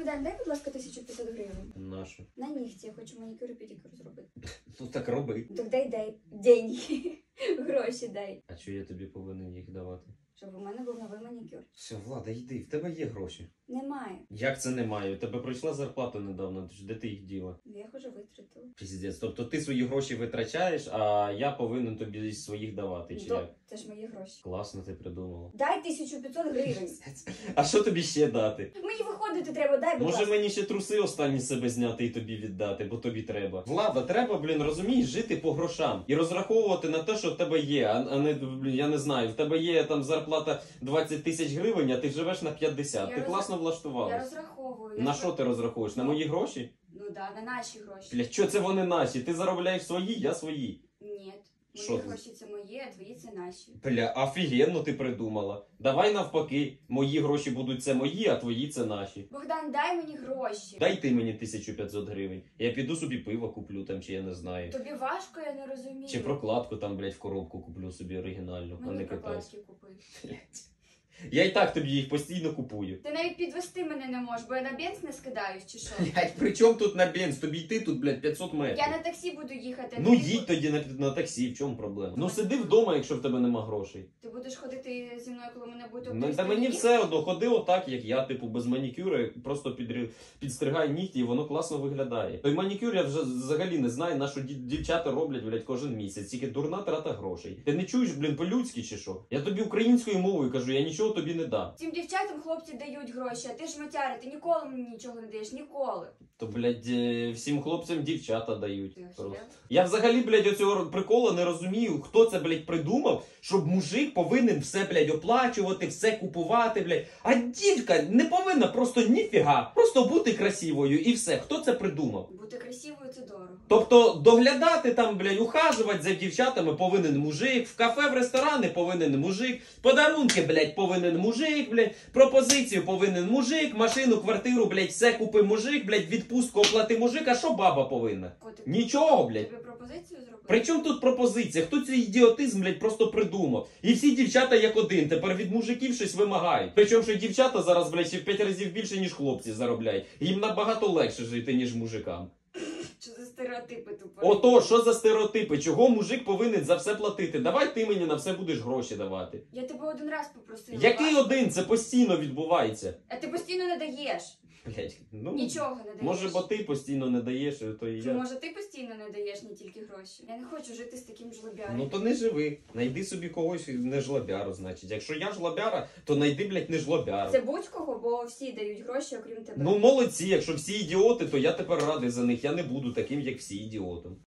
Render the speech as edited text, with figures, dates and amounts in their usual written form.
Богдан, дай, будь ласка, 1500 гривень. Нашу. На нігті, я хочу манікюр і педикюр зробити. Ну так роби. Так дай деньги. Гроші дай. А чого я тобі повинен їх давати? Щоб у мене був новий манікюр. Все, Влада, йди, в тебе є гроші. Немає. Як це немає? У тебе пройшла зарплата недавно, де ти їх діла? Я їх уже витратила. Піздець, тобто ти свої гроші витрачаєш, а я повинен тобі своїх давати, чи як? Це ж мої гроші. Класно ти придумала. Дай 1500 гривень. А що тобі ще дати? Мені виходити треба, дай, будь Може ласка. мені ще труси останні з себе зняти і тобі віддати, бо тобі треба. Влада, треба, розумієш, жити по грошам. І розраховувати на те, що в тебе є, а не, я не знаю, в тебе є там зарплата 20 тисяч гривень, а ти живеш на 50. Ти класно влаштувалась. Я розраховую. На що ти розраховуєш? На мої гроші? Ну да, на наші гроші. Бля, що це вони наші? Ти заробляєш свої, я свої. Ні. Що Мої ти? гроші це мої, а твої це наші. Бля, офігенно ти придумала. Давай навпаки, мої гроші будуть це мої, а твої це наші. Богдан, дай мені гроші. Дай ти мені 1500 гривень. Я піду собі пиво куплю там, чи я не знаю. Тобі важко, я не розумію. Чи прокладку там, блядь, в коробку куплю собі оригінальну, а Мені не китайську. прокладки купи. Блядь. Я і так тобі їх постійно купую. Ти навіть підвести мене не можеш, бо я на бенз не скидаюсь, чи що? Блядь, при чому тут на бенз? Тобі йти тут, блядь, 500 метрів. Я на таксі буду їхати. Ну їдь тоді на таксі, в чому проблема? Ну сиди вдома, якщо в тебе нема грошей. Ти будеш ходити зі мною, коли мене буде Ну, та мені все одно, ходи отак, як я, типу, без манікюра, просто підстригай нігті, і воно класно виглядає. Той манікюр я вже взагалі не знаю, на що дівчата роблять, блядь, кожен місяць. Тільки дурна трата грошей. Ти не чуєш, блін, по-людськи чи що? Я тобі українською мовою кажу, я нічого тобі не дам. Цим дівчатам хлопці дають гроші, а ти ж матяра, ти ніколи мені нічого не даєш, ніколи. То, блядь, всім хлопцям дівчата дають. Ти Просто. охерел? Я взагалі, блядь, оцього приколу не розумію, хто це, блядь, придумав, щоб мужик повинен все, блядь, оплачувати, все купувати, блядь. А дівка не повинна просто ніфіга, просто бути красивою і все. Хто це придумав? Бути красивою це дорого. Тобто доглядати там, блядь, ухажувати за дівчатами повинен мужик, в кафе, в ресторани повинен мужик, подарунки, блядь, повинен мужик, блядь, пропозицію повинен мужик, машину, квартиру, блядь, все купи мужик, блядь, відпустку оплати мужик, а що баба повинна? Котик, Нічого, блядь. тобі пропозицію зробити? При чому тут пропозиція? Хто цей ідіотизм, блядь, просто придумав? І всі дівчата як один, тепер від мужиків щось вимагають. Причому, що дівчата зараз, блядь, ще в 5 разів більше, ніж хлопці заробляють. Їм набагато легше жити, ніж мужикам. Що за стереотипи тупо? Ото, що за стереотипи? Чого мужик повинен за все платити? Давай ти мені на все будеш гроші давати. Я тебе один раз попросила. Який Вась. один? Це постійно відбувається. А ти постійно не даєш. Блядь, ну, Нічого не даєш. може, бо ти постійно не даєш, то і Чи я. може ти постійно не даєш не тільки гроші? Я не хочу жити з таким жлобяром. Ну то не живи. Найди собі когось не жлобяру, значить. Якщо я жлобяра, то найди, блядь, не жлобяру. Це будь-кого, бо всі дають гроші, окрім тебе. Ну молодці, якщо всі ідіоти, то я тепер радий за них. Я не буду таким, як всі ідіотом.